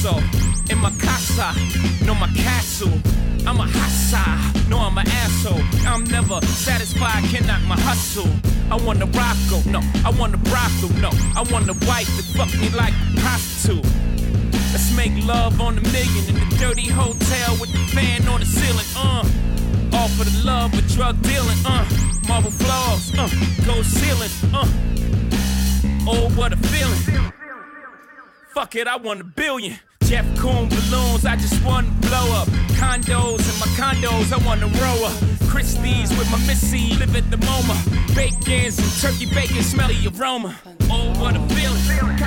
paso. In my casa, no my castle. I'm a hassa, no I'm an asshole. I'm never satisfied, can't knock my hustle. I want a rocko, no, I want a brothel, no. I want a wife that fuck me like a prostitute. Let's make love on the million in the dirty hotel with the fan on the ceiling, All for the love of drug dealing, Marble floors, gold ceiling, Oh, what a feeling. Fuck it, I want $1 billion. Jeff Koons balloons, I just want to blow up. Condos in my condos, I want to row up. Christie's with my missy, live at the MoMA. Bacons and turkey bacon, smelly aroma. Oh, what a feeling.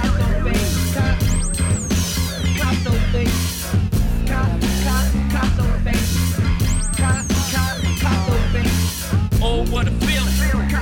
Oh, what a feeling.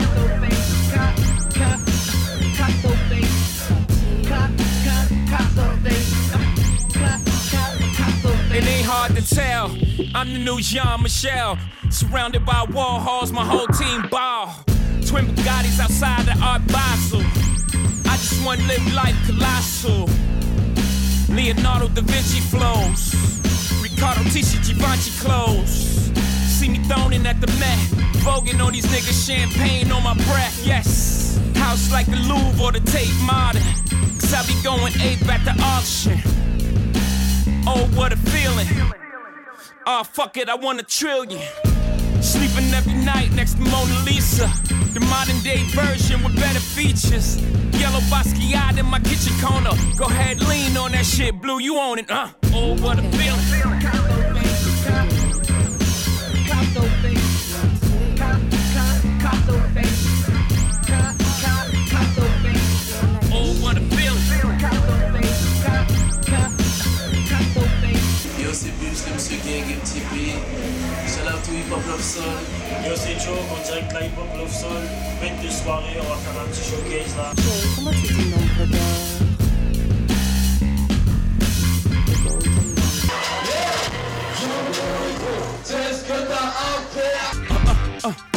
It ain't hard to tell. I'm the new Jean-Michel. Surrounded by wall halls, my whole team ball. Twin Bugattis outside the Art Basel. I just want to live life colossal. Leonardo da Vinci flows. Ricardo Tisci Givenchy clothes. See me thrown in at the Met. Voguing on these niggas, champagne on my breath, yes. House like the Louvre or the Tate Modern. Cause I be going ape at the auction. Oh, what a feeling. Oh, fuck it, I want $1 trillion. Sleeping every night next to Mona Lisa. The modern day version with better features. Yellow Basquiat in my kitchen corner. Go ahead, lean on that shit, Blue, you own it, Oh, what a feeling. Oh, what a feeling. Yo, c'est Bus, le monsieur Gang et petit P. Shout out to Hip Hop Love Soul. Yo, c'est Joe, on direct la Hip Hop Love Soul. 22 soirées, on va faire un petit showcase là. Comment tu dis nombre d'heures? C'est ce que t'as à faire.